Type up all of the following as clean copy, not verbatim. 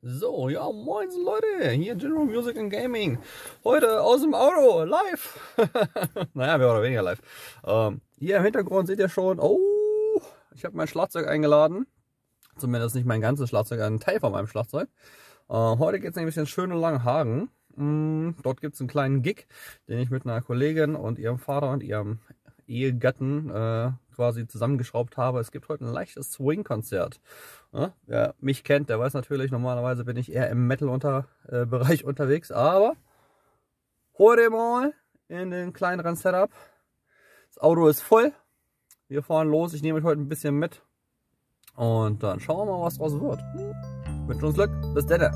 So, ja, moin Leute, hier General Music and Gaming. Heute aus dem Auto, live. Naja, mehr oder weniger live. Hier im Hintergrund seht ihr schon, oh, ich habe mein Schlagzeug eingeladen. Zumindest nicht mein ganzes Schlagzeug, einen Teil von meinem Schlagzeug. Heute geht es nämlich in schönen Langenhagen. Dort gibt es einen kleinen Gig, den ich mit einer Kollegin und ihrem Vater und ihrem Ehegatten quasi zusammengeschraubt habe. Es gibt heute ein leichtes Swing-Konzert. Ja, wer mich kennt, der weiß natürlich, normalerweise bin ich eher im Metal-Bereich unterwegs, aber heute mal in den kleineren Setup. Das Auto ist voll. Wir fahren los. Ich nehme euch heute ein bisschen mit. Und dann schauen wir mal, was draus wird. Wünschen uns Glück. Bis dann.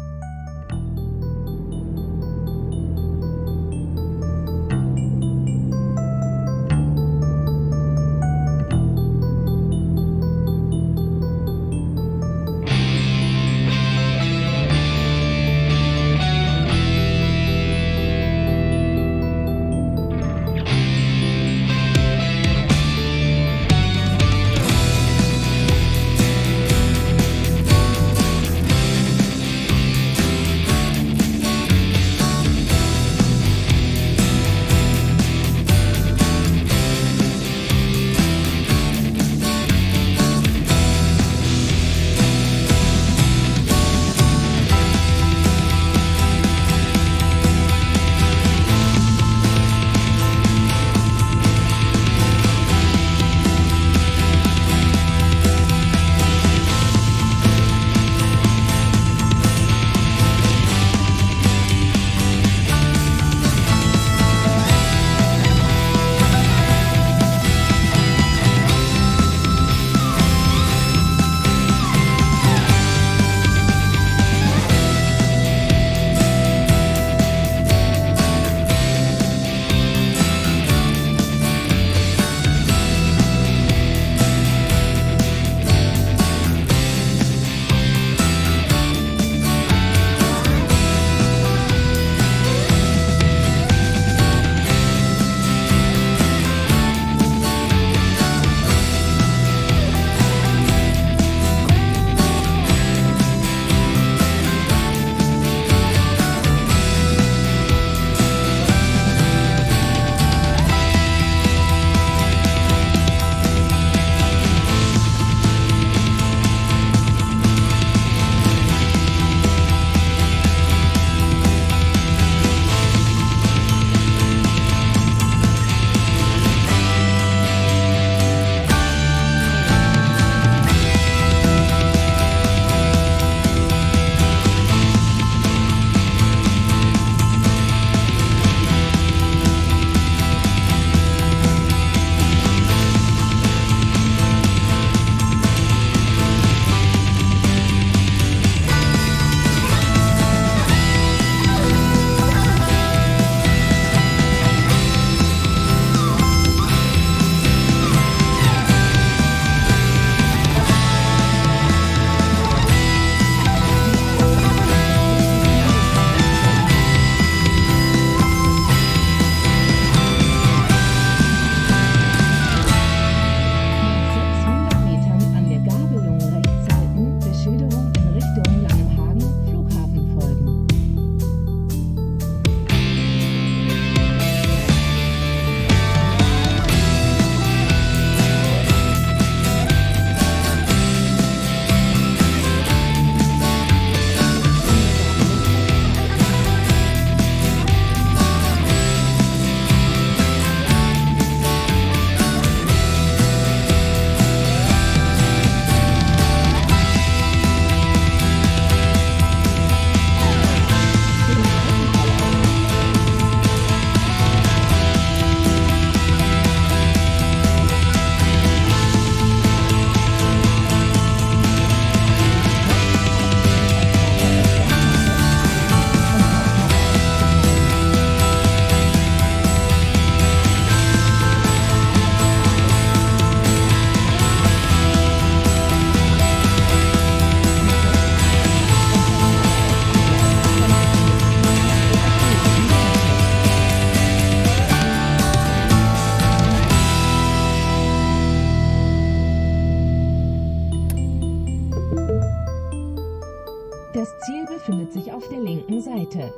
Das Ziel befindet sich auf der linken Seite.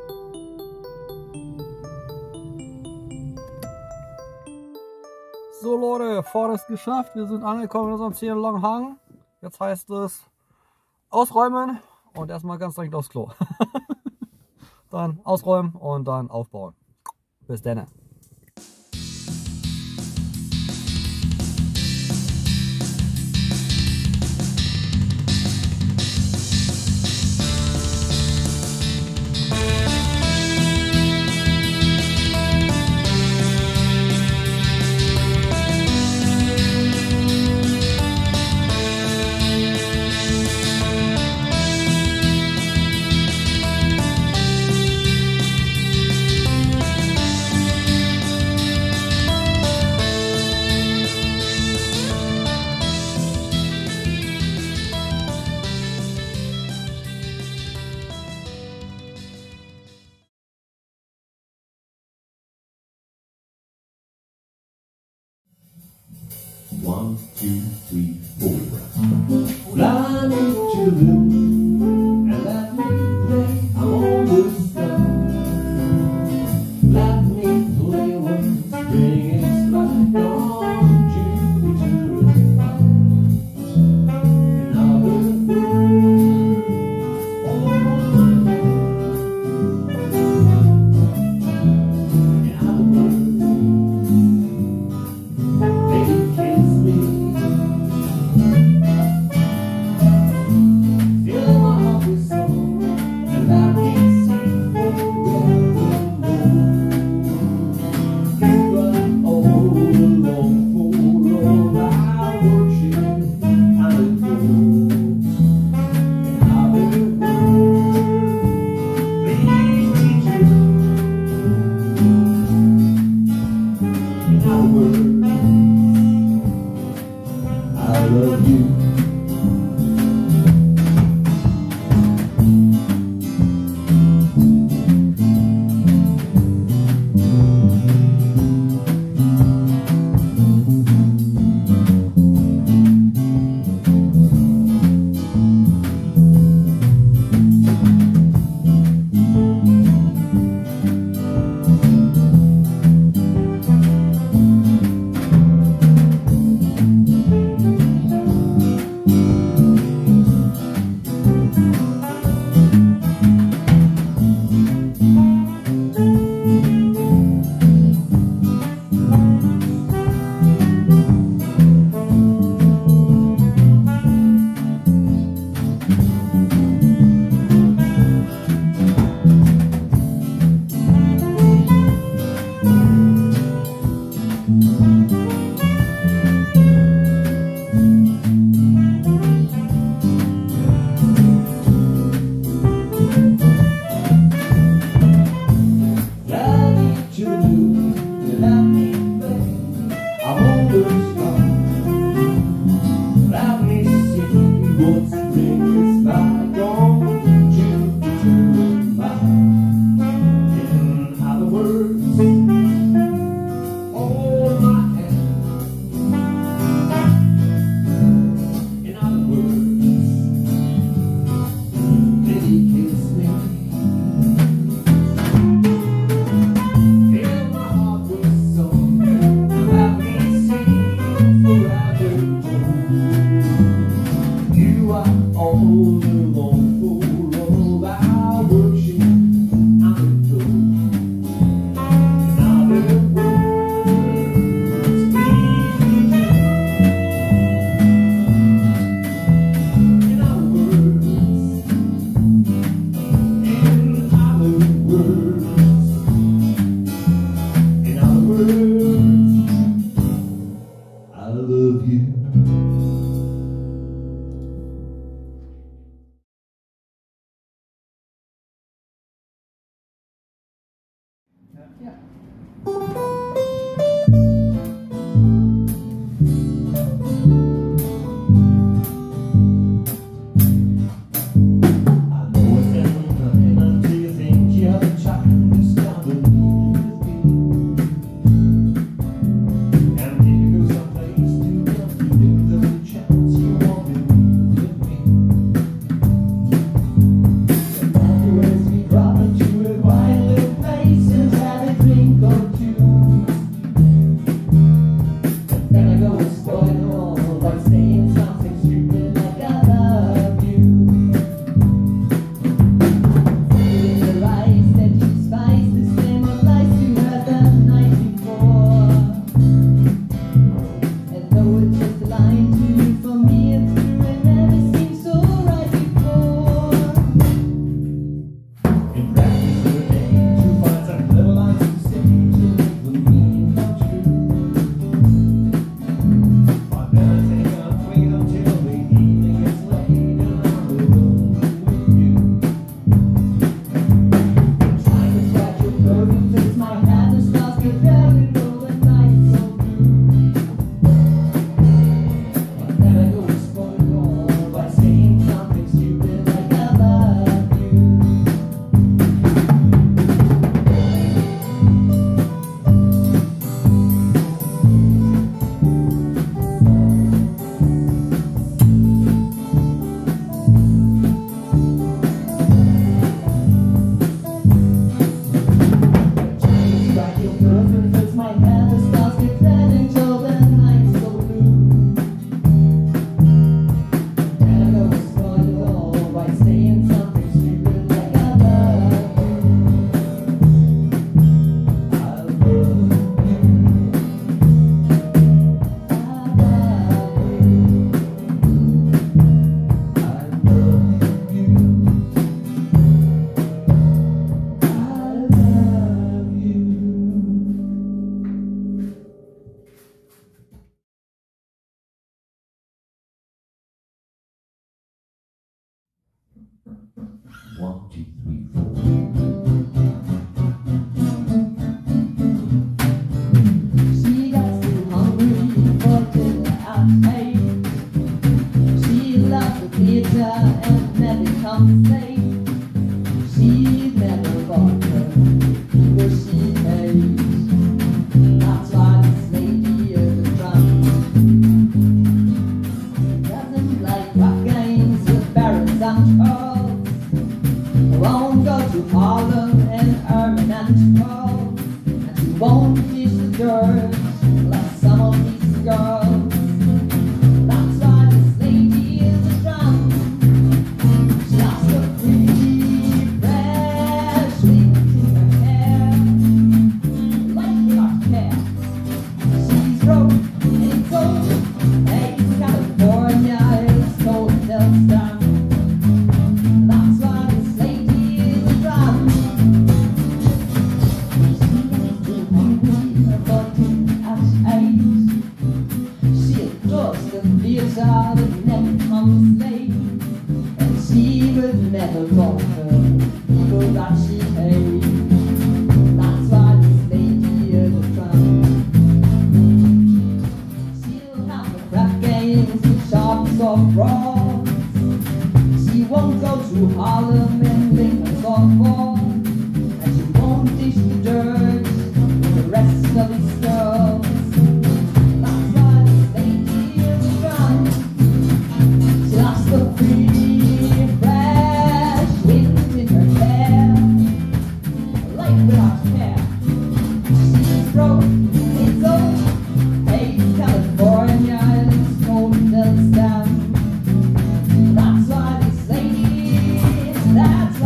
So Leute, Fahrt ist geschafft. Wir sind angekommen in unserem 10 langen Hang. Jetzt heißt es ausräumen und erstmal ganz dringend aufs Klo. Dann ausräumen und dann aufbauen. Bis dann. One, two, three, four. Fly me to the moon and let me play. I'm on the star. Let me play when spring is like on Jupiter and Mars. Another bird on my head. Another bird. Baby, kiss me. Fill my heart with song and let me sing forevermore. You are all alone for all I worship and adore. Another word, please be true. Another word. I love you. 1, 2, 3, 4. She got too hungry for dinner at 8. She loves the theater and never comes late. She's never bought her because she pays. That's why this lady is a drunk. Doesn't like rock games with barons and trolls. Won't go to Harlem and Urban and Trolls. And she won't kiss the dirt like some of these girls. That's why this lady is a drunk. She lost her pretty fresh wigs in her hair, like dark hair. She's broke and it's old. Hey, California is cold till down. That's why this lady is a drunk. She gets too hungry for dinner at 8. She adores the theater but never comes late. And she would never bought her people that she hates. That's why this lady is a drunk. She'll have the crap games with sharps or frauds. She won't go to Harlem and Lincoln's or Ford. And she won't dish the dirt with the rest of these girls. That's why this lady is a drunk. She lost the pretty fresh wind in her hair, like dark hair. She's broke, it's old. Hey, California, it's cold till it's down. That's why this lady is that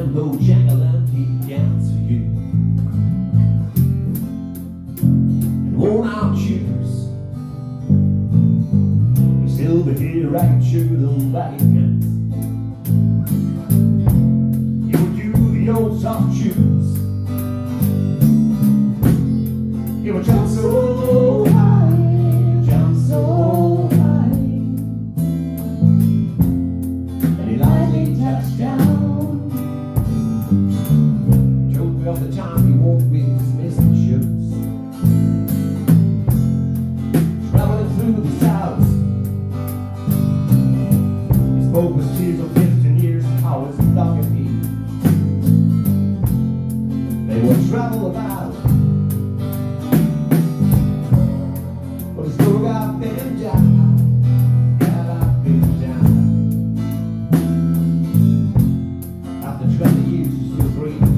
and Bojangles, he danced for you. And worn out shoes, we still be here right through the light. You would do the old soft shoes. You would jump so high, jump so high. And he lightly touched down. Told me of the time he walked with his missing shoes, traveling through the South. He spoke with tears of 15 years of hours of luck and heat. They would travel about, but his dog got been down, got been down. After 20 years, he still breathes.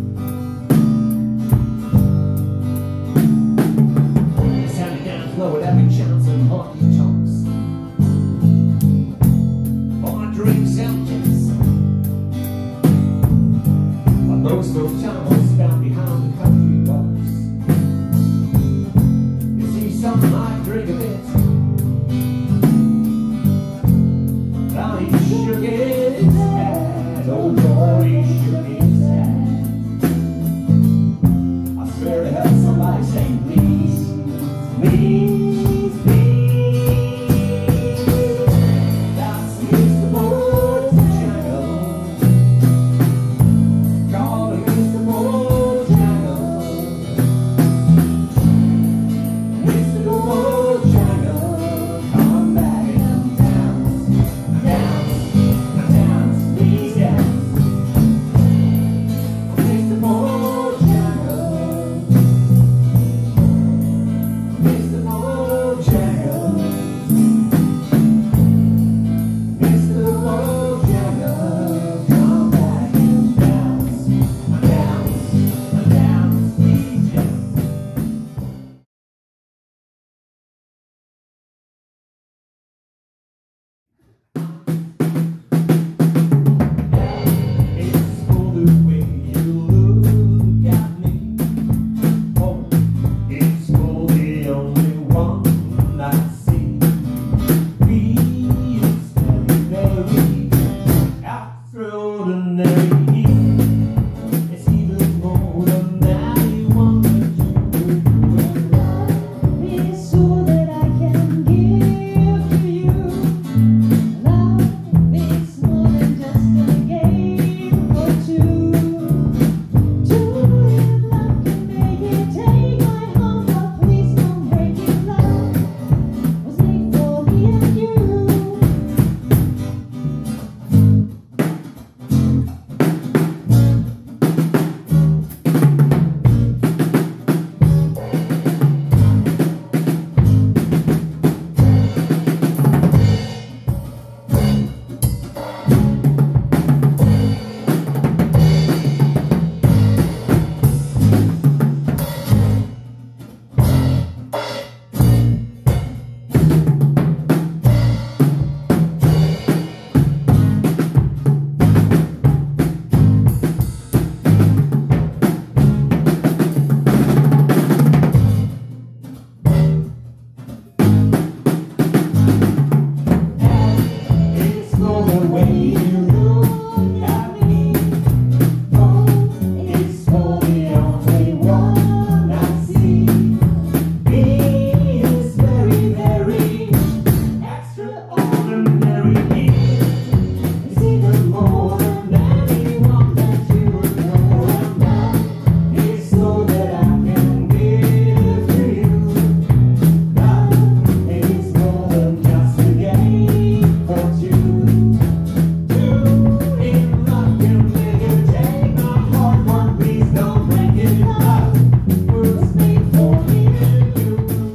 His hand down slow at every chance and honky tonks. For drinks and tips. But most of the time was spent behind the country bars. You see, some might drink a bit. Now he shook his head, oh boy, he shook his head. I swear I heard somebody say, please, please, please. That's Mr. Bojangles, calling Mr. Bojangles, Mr. Bojangles, come back and dance, dance, dance, please dance. Mr. Bojangles, Mr. Bojangles, Mr. Bojangles, come back and dance, dance, dance, please dance. It's for the way you look at me. Oh, it's for the only one I see. We is very extraordinary. It's even more than anyone that you would love. It's all that I can give to you. Love is more than just a game for two. Two in love can make it. Take my heart, but please don't break it. Love was made for me and you. It's for the way you look at me. Oh, it's for the only one I see. Me is very, very extraordinary. It's even more than anyone that you would know about. It's so that I can give to you. Love is more than just a game for two. Two in love can make it. Take my heart, but please don't break it. Love was made for me and you.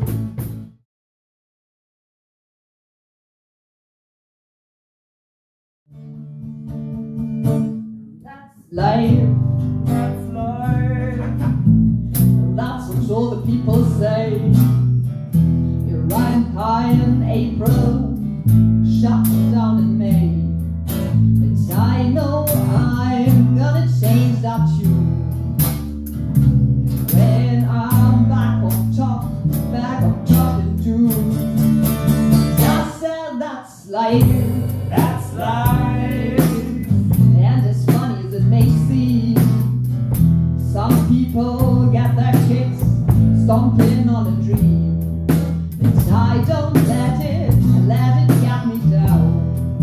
That's life. That's life. That's what all the people say. You're riding high in April, shut down in May. But I know I'm gonna That's life. And as funny as it may seem, some people get their kicks stomping on a dream. But I don't let it get me down.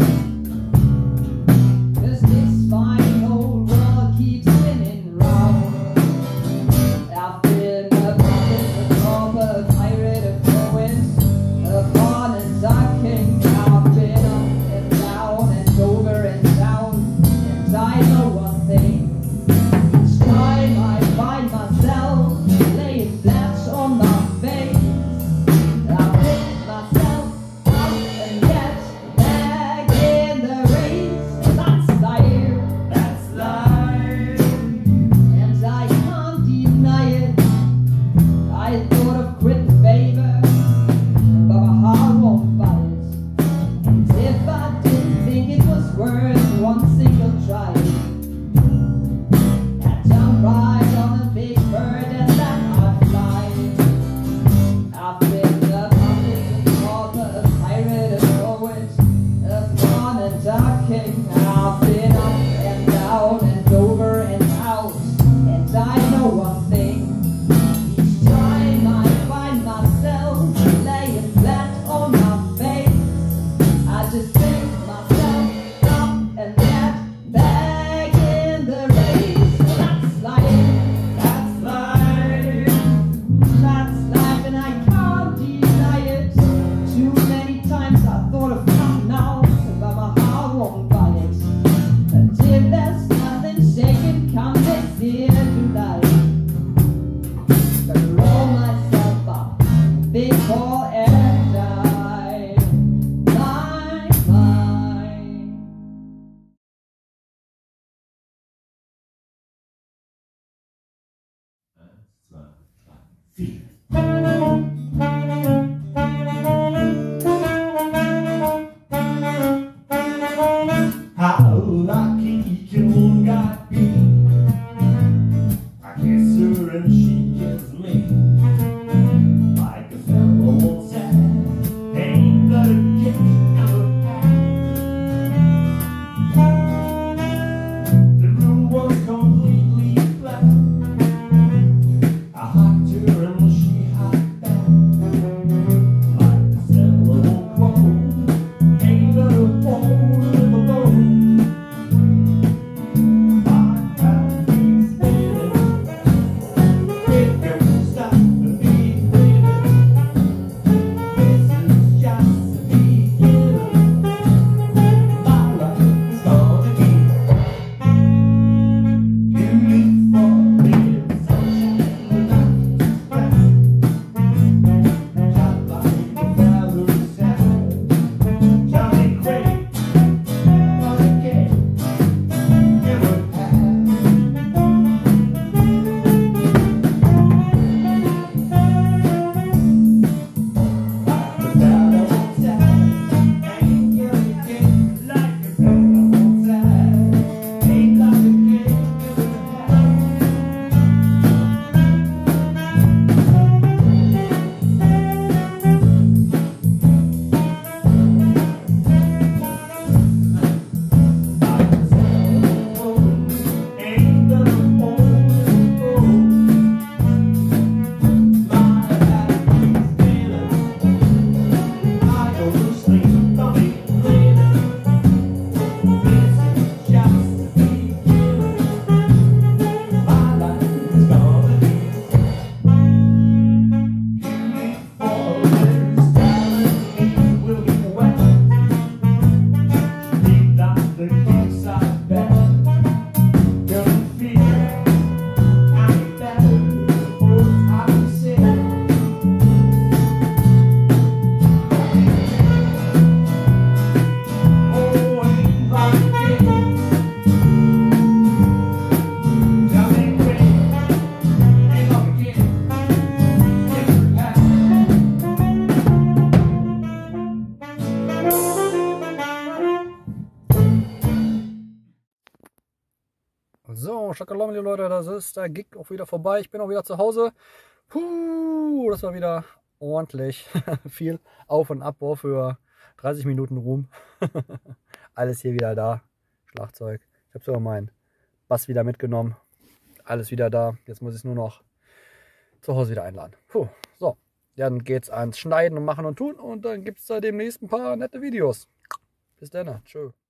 'Cause this fine old world keeps spinning round. I've been a puppet, a pauper, a pirate, a poet, a pawn and a king. I've been up and down and over and down, and I know one thing. Each time I find myself laying flat on my face, I pick myself up and get back in the race. That's life, That's life. and I can't deny it. I thought of quitting favor, but my heart won't buy it. And if I didn't think it was worth one single try, I'd jump right on a big bird and then I'd fly. I've been a puppet, a pauper, a pirate, a poet, a pawn and a king. I've been up and down and over and out, and I know one thing. Each time I find myself laying flat on my face, I just pick myself up and get back in the race. That's life, That's life. that's life, and I can't deny it. Too many times I thought of coming out, but my heart won't buy it. Until there's nothing shaking come this here July. Gonna roll myself up, big ball and die. Bye. How lucky can one guy be? I kiss her and she kisses me. Like a fellow once said, ain't got a kick ever had. The room was completely black. I hugged her and she hugged back. Like a fellow quote, ain't got a hole in the bone. So, Schakalom, liebe Leute, das ist der Gig auch wieder vorbei. Ich bin auch wieder zu Hause. Puh, das war wieder ordentlich viel Auf- und Abbau für 30 Minuten Ruhm. alles hier wieder da. Schlagzeug. Ich habe sogar meinen Bass wieder mitgenommen. Alles wieder da. Jetzt muss ich es nur noch zu Hause wieder einladen. Puh, so. Dann geht's ans Schneiden und Machen und Tun und dann gibt es da demnächst ein paar nette Videos. Bis dann. Tschö.